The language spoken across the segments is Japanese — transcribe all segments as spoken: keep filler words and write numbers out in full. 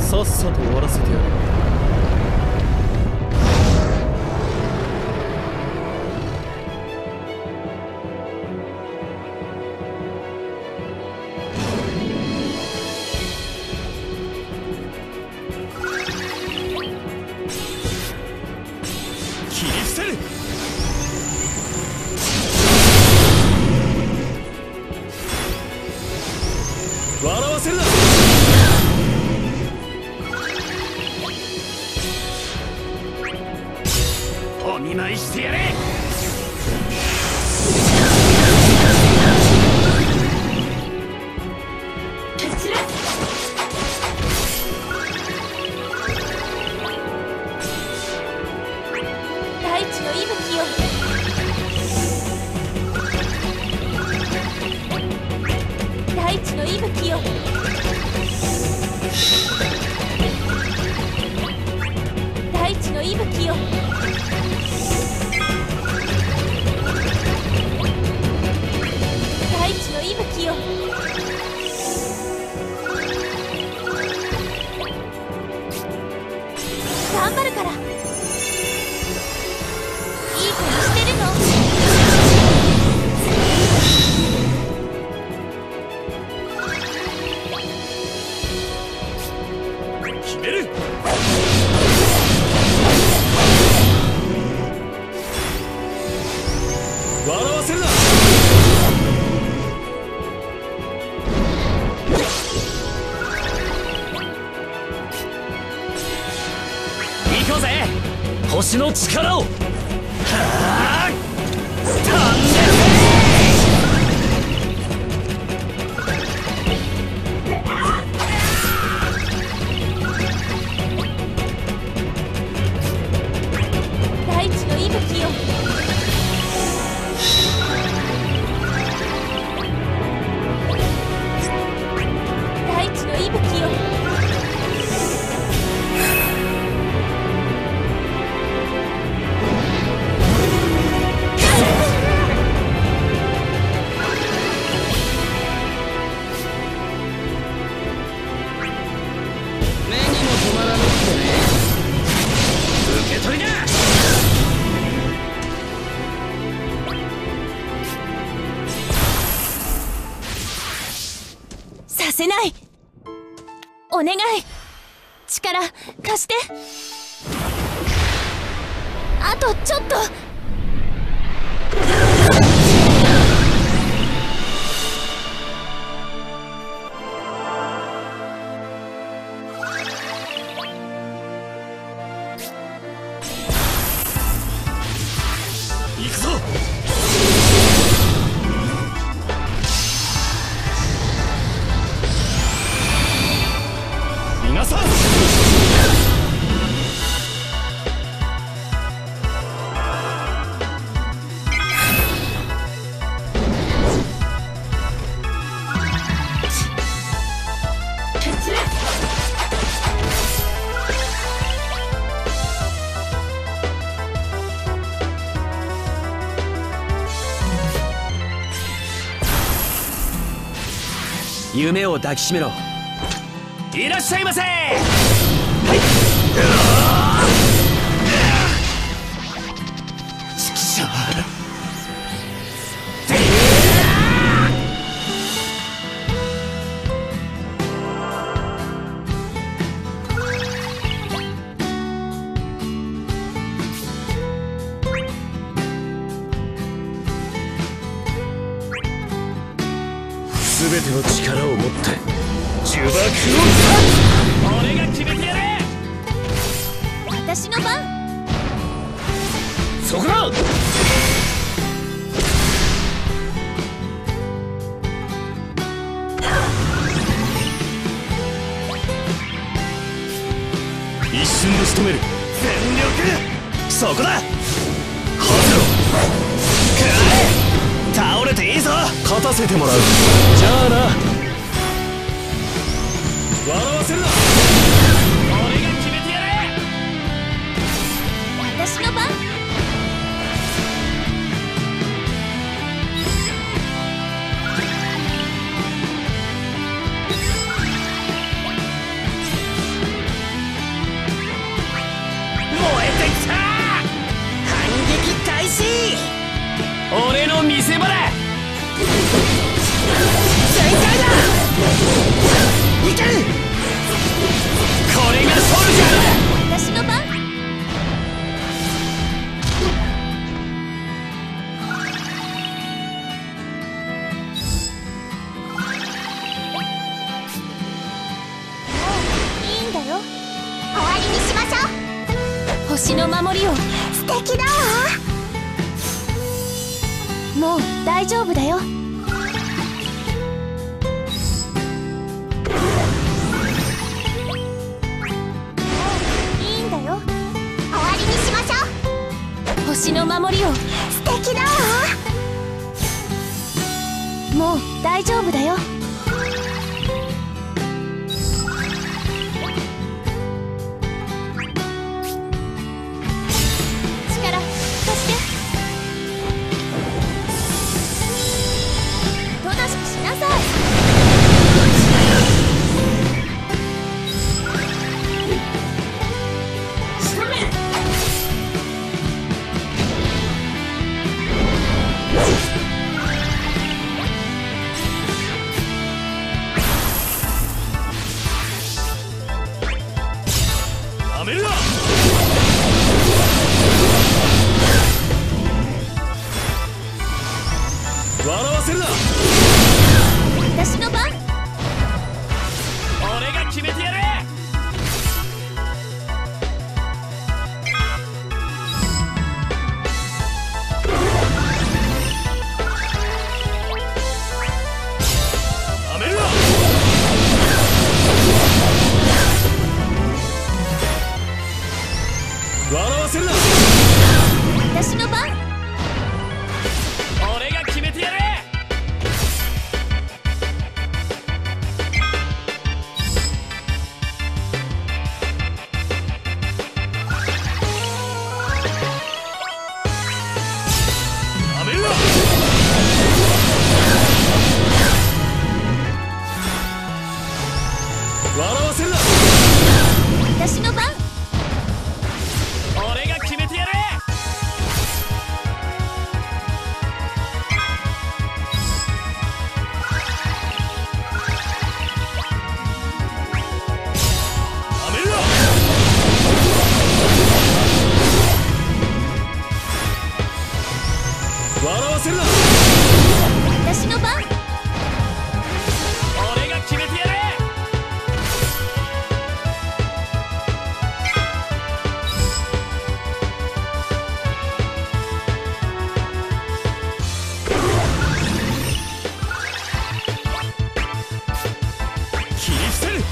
さっさと終わらせてやる。切り伏せる。笑わせるな。お見舞いしてやれ。 大地の息吹よ。大地の息吹よ。大地の息吹よ。大地の息吹よ。頑張るから。いい子にしてるの。 決める。笑わせるな。行こうぜ、星の力を。はあ、飛んで大地の息吹よ。大地の息吹よ。 目にも止まらなくてね。受け取りだ。 させない。お願い、力貸して。あとちょっと。 行くぞ。皆さん、夢を抱きしめろ。いらっしゃいませ。はい。ちきしょう。すべての力を持って呪縛を。俺が決めてやれ。 私の番。 そこだ。一瞬で仕留める。全力。そこだ。はずろ。くらえ。倒れていいぞ。勝たせてもらう。じゃあな。笑わせるな。俺が決めてやれ。 私の番。 俺の見せ場だ。全開だ。いける。これがソルジャーだ。 私の番。いいんだよ。終わりにしましょう。星の守りを。素敵だわ。もう大丈夫だよ。いいんだよ。終わりにしましょう。星の守りを。素敵だわ。もう大丈夫だよ。力貸して。おとなしくしなさい。 やめるな。笑わせるな。 私の番。 俺が決めてやる。やめるな。笑わせるな。 私の番。 俺が決めてやる。やめるな。笑わせるな。 私の番。 俺が決めてやる。やめるな。笑わせるな。 私の番。 俺が決めてやる。切り伏せる。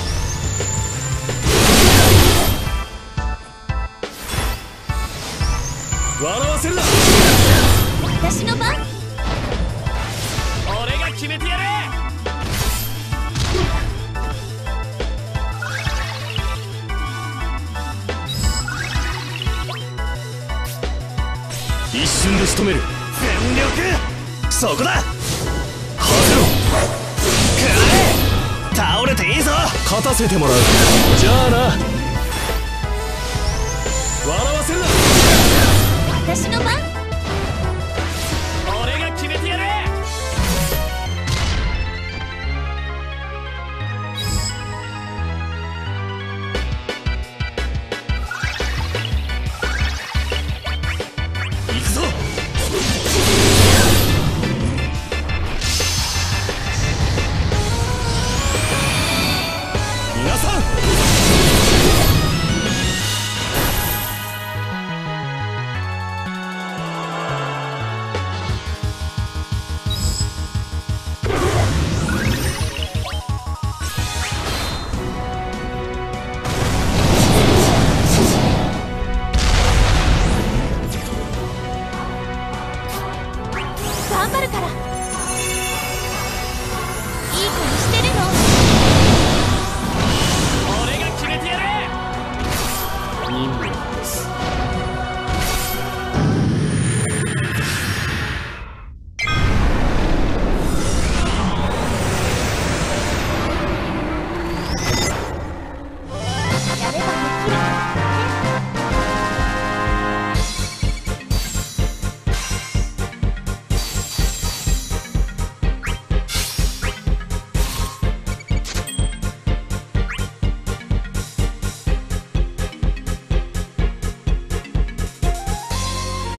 笑わせるな。 私の番。 俺が決めてやる。一瞬で仕留める。全力。そこだ。はぜろ。食らえ。倒れていいぞ。勝たせてもらう。じゃあな。笑わせるな。 私の番。 俺が決めてやる。行くぞ。皆さん。 頑張るから。